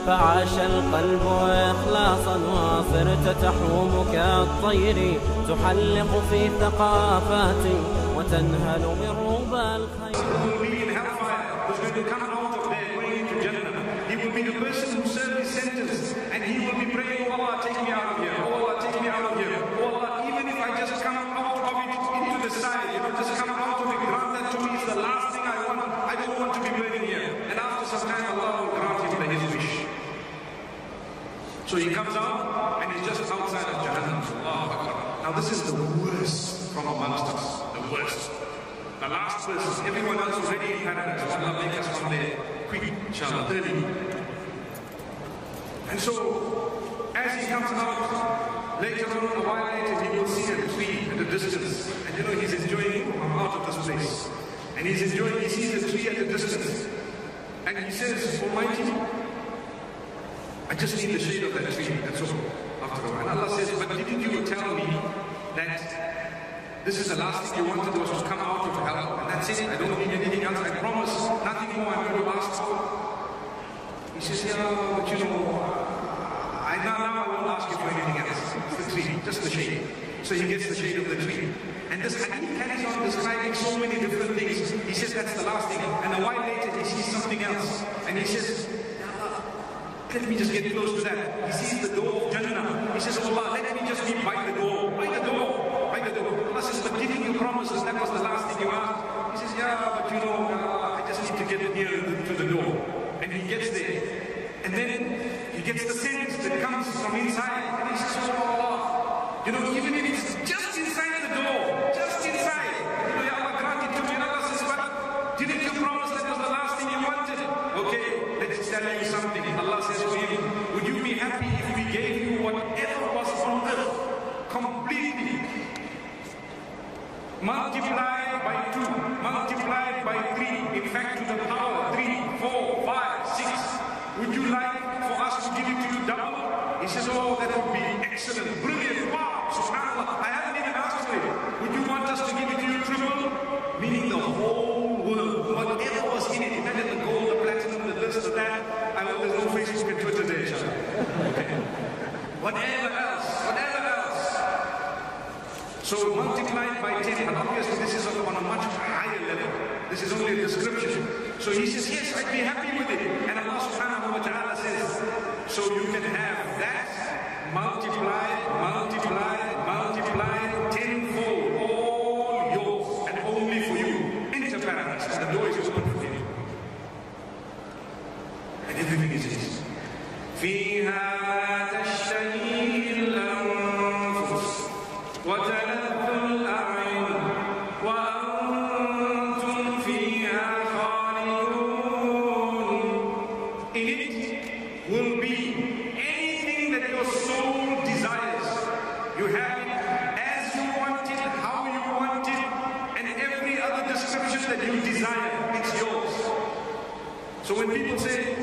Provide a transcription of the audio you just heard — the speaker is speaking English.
فعاش القلب إخلاصا وصرت تحوم كالطير تحلق في ثقافات وتنهل من ربى الخير. He will be the person who served his sentence, and he will be praying, "Oh Allah, take me out of here. Oh Allah, take me out of here. Oh Allah, even if I just come out of it into the side, just come out of it, grant that to me is the last thing I want. I don't want to be burning here." And after some time, Allah will grant him his wish. So he comes out, and he's just outside of Jahannam. Now this is the worst from amongst us, the worst. The last person, everyone else already in paradise. Allah make us from there quick, inshallah, early. And so, as he comes out, later on, a while later, he will see a tree at a distance. And he's enjoying, I'm out of this place. And he's enjoying, he sees a tree at a distance. And he says, "Almighty, I just need the shade of that tree." That's all. After a while. And Allah says, "But didn't you tell me that this is the last thing you wanted was to come out of hell? And that's it. I don't need anything else. I promise nothing more I'm going to ask for." He says, "Yeah, but now I won't ask you for anything else. It's the tree, just the shade." So he gets the shade of the tree. And this hadith carries on describing so many different things. He says that's the last thing. And a while later he sees something else. And he says, "Let me just get close to that." He sees the door of Jannah. He says, "Oh Allah, let me just be by the door. By the door. By the door." Allah says, "But didn't you promise us that was the last thing you asked?" He says, "Yeah, but I just need to get near to the door." And he gets there. And then he gets the sense that comes from inside. And he says, "Oh Allah, even if it's just inside the door, just inside, Ya Allah, grant it to me." And Allah says, "But didn't you promise that was the last thing you wanted?" "Okay, let's tell you something." Allah says to him, "Would you be happy if we gave you whatever was on earth, completely, multiplied by 2, multiplied by 3, in fact to the power 3, 4, 5, 6. Would you like for us to give it to you double?" He says, "Oh, that would be excellent, brilliant, wow, subhanAllah, I haven't even asked for it. Would you want us to give it to you triple?" Meaning the whole world, whatever was in it, imagine the gold, the platinum, the this, the that. I hope there's no Facebook and Twitter there, inshallah. Okay. Whatever else. So multiplied by 10, and obviously this is on a much higher level. This is only a description. So he says, "Yes, I'd be happy with it." And Allah subhanahu wa ta'ala says, "So you can have that multiplied, tenfold, all yours, and only for you. Enter paradise, and the door is open for you. And everything is his. فِيهَا تَشْتَهِيهِ الْأَنفُسُ وَتَلَذُّ الْأَعْيُنُ وَأَنْتُمْ فِيهَا خَالِدُونَ. In it will be anything that your soul desires. You have it as you want it, how you want it, and every other description that you desire, it's yours. So when people say,